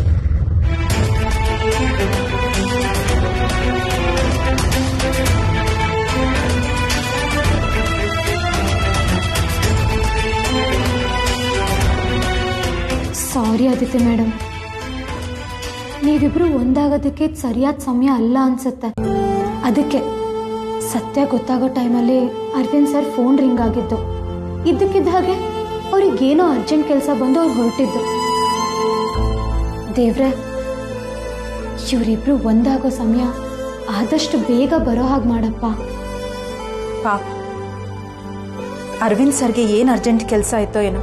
Speaker 2: Sorry Aditya madam, ನೀವಿಬ್ರು ಒಂದಾಗೋದಕ್ಕೆ ಸರಿಯಾದ ಸಮಯ ಅಲ್ಲ ಅನ್ಸುತ್ತೆ. ಅದಕ್ಕೆ ಸತ್ಯ ಗೊತ್ತಾಗೋ ಟೈಮಲ್ಲಿ ಅರವಿಂದ್ ಸರ್ ಫೋನ್ ರಿಂಗ್ ಆಗಿದ್ದು. ಇದ್ದಕ್ಕಿದ್ದ ಹಾಗೆ ಅವ್ರಿಗೇನೋ ಅರ್ಜೆಂಟ್ ಕೆಲಸ ಬಂದು ಅವ್ರು ಹೊರಟಿದ್ದು. ದೇವ್ರೆ, ಇವರಿಬ್ರು ಒಂದಾಗೋ ಸಮಯ ಆದಷ್ಟು ಬೇಗ ಬರೋ ಹಾಗೆ ಮಾಡಪ್ಪ.
Speaker 6: ಪಾಪ ಅರವಿಂದ್ ಸರ್ಗೆ ಏನು ಅರ್ಜೆಂಟ್ ಕೆಲಸ ಆಯ್ತೋ ಏನೋ.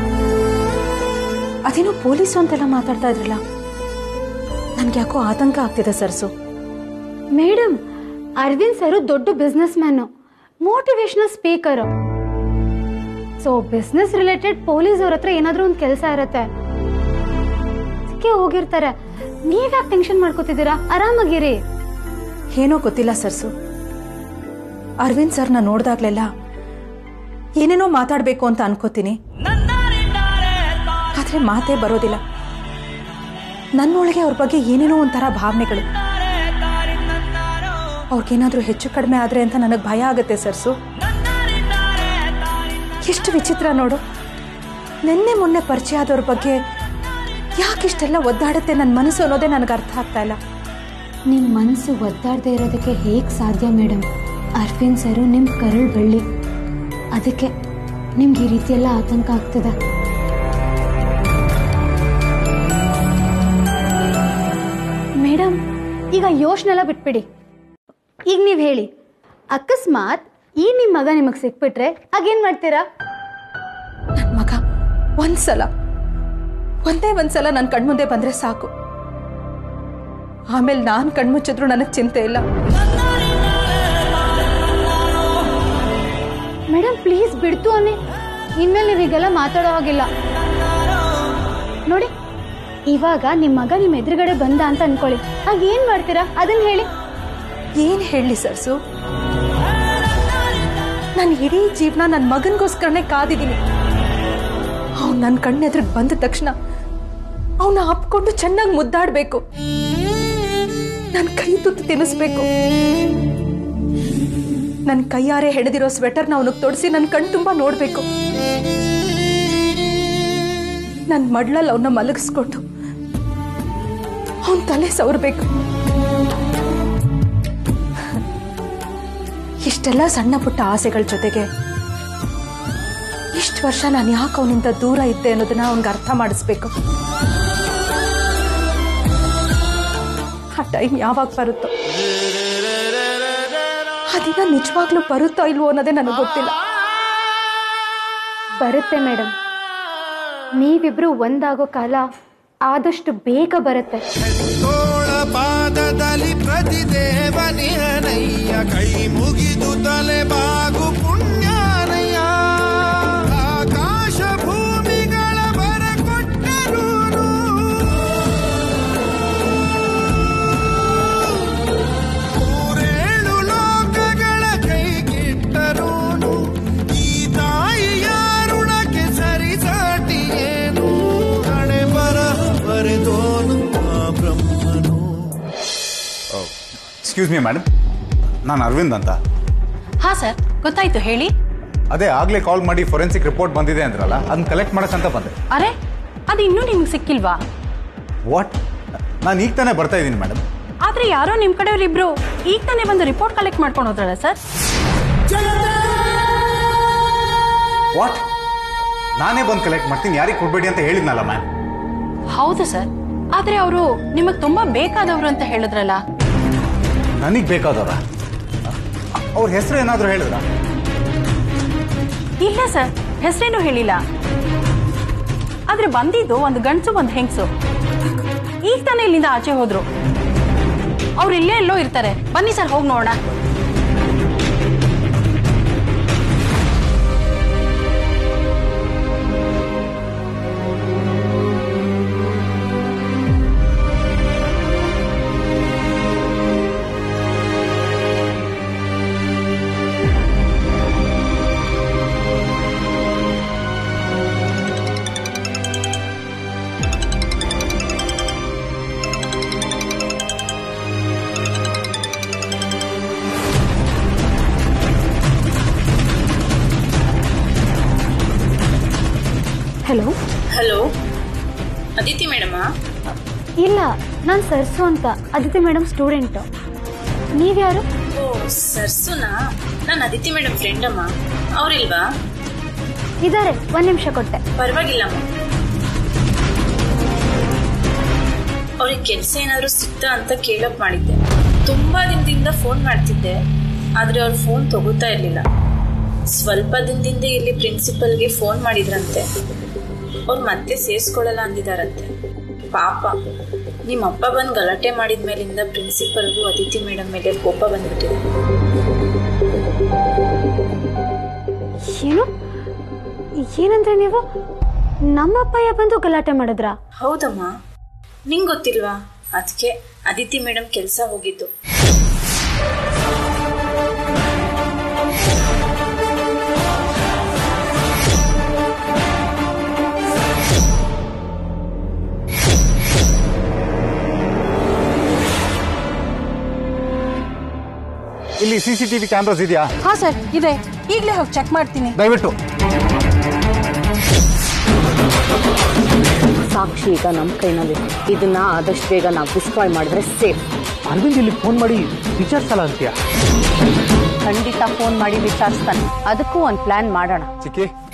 Speaker 6: ಅದೇನೋ ಪೊಲೀಸು ಅಂತೆಲ್ಲ ಮಾತಾಡ್ತಾ ಇದ್ರಲ್ಲ, ನನ್ಗೆ ಯಾಕೋ ಆತಂಕ ಆಗ್ತಿದೆ ಸರ್ಸು.
Speaker 2: ಮೇಡಮ್, ಅರವಿಂದ್ ಸರ್ ದೊಡ್ಡ business man, motivational speaker. So business related police ಅವ್ರ ಹತ್ರ ಏನಾದ್ರೂ ಒಂದು ಕೆಲಸ ಇರತ್ತೆ, ಅದಕ್ಕೆ ಹೋಗಿರ್ತಾರೆ. ನೀವ್ಯಾಕೆ ಟೆನ್ಷನ್ ಮಾಡ್ಕೋತಿದ್ದೀರಾ? ಆರಾಮಾಗಿರಿ.
Speaker 6: ಏನೋ ಗೊತ್ತಿಲ್ಲ ಸರ್ಸು, ಅರವಿಂದ್ ಸರ್ನ ನೋಡ್ದಾಗ್ಲೆಲ್ಲ ಏನೇನೋ ಮಾತಾಡ್ಬೇಕು ಅಂತ ಅನ್ಕೋತೀನಿ, ಆದ್ರೆ ಮಾತೇ ಬರೋದಿಲ್ಲ. ನನ್ನೊಳಗೆ ಅವ್ರ ಬಗ್ಗೆ ಏನೇನೋ ಒಂಥರ ಭಾವನೆಗಳು. ಅವ್ರಿಗೇನಾದ್ರೂ ಹೆಚ್ಚು ಕಡಿಮೆ ಆದ್ರೆ ಅಂತ ನನಗೆ ಭಯ ಆಗುತ್ತೆ ಸರ್ಸು. ಎಷ್ಟು ವಿಚಿತ್ರ ನೋಡು, ನಿನ್ನೆ ಮೊನ್ನೆ ಪರಿಚಯ ಆದವ್ರ ಬಗ್ಗೆ ಯಾಕಿಷ್ಟೆಲ್ಲ ಒದ್ದಾಡುತ್ತೆ ನನ್ನ ಮನಸ್ಸು ಅನ್ನೋದೇ ನನಗೆ ಅರ್ಥ ಆಗ್ತಾ ಇಲ್ಲ.
Speaker 2: ನಿಮ್ಮ ಮನಸ್ಸು ಒದ್ದಾಡದೆ ಇರೋದಕ್ಕೆ ಹೇಗೆ ಸಾಧ್ಯ ಮೇಡಮ್? ಅರವಿಂದ್ ಸರು ನಿಮ್ಮ ಕರಳು ಬೆಳ್ಳಿ, ಅದಕ್ಕೆ ನಿಮ್ಗೆ ಈ ರೀತಿಯೆಲ್ಲ ಆತಂಕ ಆಗ್ತದೆ. ಮೇಡಮ್, ಈಗ ಯೋಚನೆಲ್ಲ ಬಿಟ್ಬಿಡಿ. ಈಗ ನೀವು ಹೇಳಿ, ಅಕಸ್ಮಾತ್ ಈ ನಿಮ್ಮ ಮಗ ನಿಮಗೆ ಸಿಕ್ಬಿಟ್ರೆ ಆಗೇನ್ ಮಾಡ್ತೀರಾ?
Speaker 6: ನನ್ನ ಮಗ ಒಂದೇ ಒಂದ್ಸಲ ನನ್ನ ಕಣ್ಮುಂದೆ ಬಂದ್ರೆ ಸಾಕು. ಆಮೇಲೆ ನಾನು ಕಣ್ಮುಚ್ಚಿದ್ರು ನನಗೆ ಚಿಂತೆ ಇಲ್ಲ.
Speaker 2: ಮೇಡಮ್ ಪ್ಲೀಸ್ ಬಿಡ್ತು ಅನ್ನಿ, ಇನ್ಮೇಲೆ ನೀವೀಗೆಲ್ಲ ಮಾತಾಡೋ ಹಾಗಿಲ್ಲ. ನೋಡಿ, ಇವಾಗ ನಿಮ್ಮ ಮಗ ನಿಮ್ಮ ಎದುರುಗಡೆ ಬಂದ ಅಂತ ಅನ್ಕೊಳ್ಳಿ, ಆಗ ಏನ್ ಮಾಡ್ತೀರಾ ಅದನ್ನ ಹೇಳಿ.
Speaker 6: ಏನ್ ಹೇಳಲಿ ಸರ್ಸು, ನಾನು ಇಡೀ ಜೀವನ ನನ್ನ ಮಗನಿಗೋಸ್ಕರನೇ ಕಾದಿದ್ದೀನಿ. ಅವ್ನು ನನ್ನ ಕಣ್ಣೆದ್ರಿಗೆ ಬಂದ ತಕ್ಷಣ ಅವನ್ನ ಅಪ್ಕೊಂಡು ಚೆನ್ನಾಗಿ ಮುದ್ದಾಡ್ಬೇಕು, ನನ್ನ ಕೈ ತುತ್ತು ತಿನ್ನಿಸ್ಬೇಕು, ನನ್ನ ಕೈಯಾರೆ ಹೆಣೆದಿರೋ ಸ್ವೆಟರ್ನ ಅವನಿಗೆ ತೊಡಿಸಿ ನನ್ನ ಕಣ್ ತುಂಬ ನೋಡ್ಬೇಕು, ನನ್ನ ಮಡ್ಲಲ್ಲಿ ಅವನ್ನ ಮಲಗಿಸ್ಕೊಂಡು ಅವನ ತಲೆ ಸವರ್ಬೇಕು. ಇಷ್ಟೆಲ್ಲ ಸಣ್ಣ ಪುಟ್ಟ ಆಸೆಗಳ ಜೊತೆಗೆ ಇಷ್ಟು ವರ್ಷ ನಾನು ಯಾಕೆ ಅವನಿಂದ ದೂರ ಇದ್ದೆ ಅನ್ನೋದನ್ನ ಅವನಿಗೆ ಅರ್ಥ ಮಾಡಿಸ್ಬೇಕು. ಆ ಟೈಮ್ ಯಾವಾಗ ಬರುತ್ತೋ, ಆ ದಿನ ನಿಜವಾಗ್ಲೂ ಬರುತ್ತೋ ಇಲ್ವೋ ಅನ್ನೋದೇ ನನಗೆ ಗೊತ್ತಿಲ್ಲ.
Speaker 2: ಬರುತ್ತೆ ಮೇಡಮ್, ನೀವಿಬ್ರು ಒಂದಾಗೋ ಕಾಲ ಆದಷ್ಟು ಬೇಗ ಬರುತ್ತೆ.
Speaker 7: ಪಾದದಲ್ಲಿ ಪ್ರತಿದೇವನಿಹನಯ್ಯ ಕೈ ಮುಗಿದು ತಲೆ ಬಾಗು ಪುಣ್ಯಾನಯ್ಯ ಆಕಾಶ ಭೂಮಿಗಳ ಬರ ಕೊಟ್ಟರು ಮೂರೇಳು ಲೋಕಗಳ ಕೈಗಿಟ್ಟರು ಈ ತಾಯಿಯ ಋಣಕ್ಕೆ ಸರಿಸಾಟಿ ಏನು ಹಣೆ ಬರಹ ಬರೆದೋನು ಆ ಬ್ರಹ್ಮನು.
Speaker 1: ಎಕ್ಸ್ಕ್ಯೂಸ್ ಮೀ ಮೇಡಮ್, ನಾನು ಅರವಿಂದ್ ಅಂತ.
Speaker 4: ಹಾ ಸರ್, ಗೊತ್ತಾಯ್ತು, ಹೇಳಿ.
Speaker 1: ಅದೇ ಆಗ್ಲೇ ಕಾಲ್ ಮಾಡಿ ಫೊರೆನ್ಸಿಕ್ ರಿಪೋರ್ಟ್ ಬಂದಿದೆ ಅಂದ್ರಲ್ಲ, ಅದನ್ನ ಕಲೆಕ್ಟ್ ಮಾಡಕ್ಕಂತ ಬಂದೆ.
Speaker 4: ಅರೆ, ಅದು ಇನ್ನೂ ನಿಮ್ಗೆ ಸಿಕ್ಕಿಲ್ವಾ?
Speaker 1: ವಾಟ್? ನಾನು ಈಗ ತಾನೇ ಬರ್ತಾ ಇದ್ದೀನಿ ಮೇಡಮ್.
Speaker 4: ಆದ್ರೆ ಯಾರೋ ನಿಮ್ ಕಡೆಯವರಿಬ್ರು ಈಗ ತಾನೇ ಬಂದು ರಿಪೋರ್ಟ್ ಕಲೆಕ್ಟ್ ಮಾಡ್ಕೊಂಡು ಹೋದ್ರಲ್ಲ ಸರ್.
Speaker 1: ವಾಟ್? ನಾನೇ ಬಂದು ಕಲೆಕ್ಟ್ ಮಾಡ್ತೀನಿ, ಯಾರಿಗೆ ಕೊಡ್ಬೇಡಿ ಅಂತ ಹೇಳಿದ್ನಲ್ಲ ಮ್ಯಾಮ್.
Speaker 4: ಹೌದು ಸರ್, ಆದ್ರೆ ಅವರು ನಿಮಗ್ ತುಂಬಾ ಬೇಕಾದವರು ಅಂತ ಹೇಳಿದ್ರಲ್ಲ.
Speaker 1: ನನಗ್ ಬೇಕಾದವ್ರ? ಅವ್ರ ಹೆಸರು ಏನಾದ್ರು ಹೇಳಿದ್ರ?
Speaker 4: ಇಲ್ಲ ಸರ್, ಹೆಸರೇನು ಹೇಳಿಲ್ಲ. ಆದ್ರೆ ಬಂದಿದ್ದು ಒಂದು ಗಂಡಸು ಒಂದು ಹೆಂಗಸು. ಈಗ ತಾನೇ ಇಲ್ಲಿಂದ ಆಚೆ ಹೋದ್ರು. ಅವ್ರು ಇಲ್ಲೇ ಎಲ್ಲೋ ಇರ್ತಾರೆ. ಬನ್ನಿ ಸರ್, ಹೋಗಿ ನೋಡೋಣ.
Speaker 2: ಹಲೋ.
Speaker 8: ಹಲೋ, ಅದಿತಿ ಮೇಡಮಾ?
Speaker 2: ಇಲ್ಲ, ನಾನು ಸರ್ಸು ಅಂತ, ಅದಿತಿ ಮೇಡಮ್ ಸ್ಟೂಡೆಂಟು. ನೀವ್ಯಾರು?
Speaker 8: ಓ, ಸರ್ಸುನಾ? ನಾನು ಅದಿತಿ ಮೇಡಮ್ ಫ್ರೆಂಡ್ ಅಮ್ಮ. ಅವ್ರಿಲ್ವಾ?
Speaker 2: ಇದಾರೆ, 1 ನಿಮಿಷ ಕೊಟ್ಟೆ.
Speaker 8: ಪರವಾಗಿಲ್ಲಮ್ಮ. ಅವ್ರಿಗೆ ಕೆಲಸ ಏನಾದ್ರು ಸಿಗ್ತಾ ಅಂತ ಕೇಳಕ್ ಮಾಡಿದ್ದೆ. ತುಂಬಾ ದಿನದಿಂದ ಫೋನ್ ಮಾಡ್ತಿದ್ದೆ, ಆದ್ರೆ ಅವ್ರ ಫೋನ್ ತಗೋತಾ ಇರ್ಲಿಲ್ಲ. ಸ್ವಲ್ಪ ದಿನದಿಂದ ಇಲ್ಲಿ ಪ್ರಿನ್ಸಿಪಲ್ಗೆ ಫೋನ್ ಮಾಡಿದ್ರಂತೆ. ಅವ್ರು ಮತ್ತೆ ಸೇರಿಸ್ಕೊಳ್ಳಲ್ಲ ಅಂದಿದಾರಂತೆ. ಪಾಪ, ನಿಮ್ಮ ಅಪ್ಪ ಬಂದು ಗಲಾಟೆ ಮಾಡಿದ ಮೇಲಿಂದ ಪ್ರಿನ್ಸಿಪಲ್ಗೂ ಅದಿತಿ ಮೇಡಮ್ ಮೇಲೆ ಕೋಪ ಬಂದ್ಬಿಟ್ಟಿದೆ.
Speaker 2: ಏನು? ಏನಂದ್ರೆ ನೀವು ನಮ್ಮಪ್ಪಯ್ಯ ಬಂದು ಗಲಾಟೆ ಮಾಡಿದ್ರಾ?
Speaker 8: ಹೌದಮ್ಮ, ನಿಂಗೆ ಗೊತ್ತಿಲ್ವಾ? ಅದಕ್ಕೆ ಅದಿತಿ ಮೇಡಮ್ ಕೆಲಸ ಹೋಗಿದ್ದು.
Speaker 1: ಇಲ್ಲಿ CCTV ಕ್ಯಾಮ್ರಾಸ್ ಇದೆಯಾ?
Speaker 4: ಹಾ ಸರ್, ಇದೆ. ಈಗಲೇ ಹೋಗಿ ಚೆಕ್ ಮಾಡ್ತೀನಿ.
Speaker 1: ದಯವಿಟ್ಟು.
Speaker 4: ಸಾಕ್ಷಿ ಈಗ ನಮ್ಮ ಕೈನಲ್ಲಿ. ಇದನ್ನ ಆದಷ್ಟು ಬೇಗ ನಾವು ಡಿಸ್ಟ್ರಾಯ್ ಮಾಡಿದ್ರೆ ಸೇಫ್.
Speaker 5: ಅರವಿಂದ್ ಇಲ್ಲಿ ಫೋನ್ ಮಾಡಿ ವಿಚಾರಿಸಲ್ಲ ಅಂತೀಯ?
Speaker 4: ಖಂಡಿತ ಫೋನ್ ಮಾಡಿ ವಿಚಾರಿಸ್ತಾನೆ. ಅದಕ್ಕೂ ಒಂದು ಪ್ಲಾನ್ ಮಾಡೋಣ.
Speaker 1: ಚಿಕ್ಕಿ,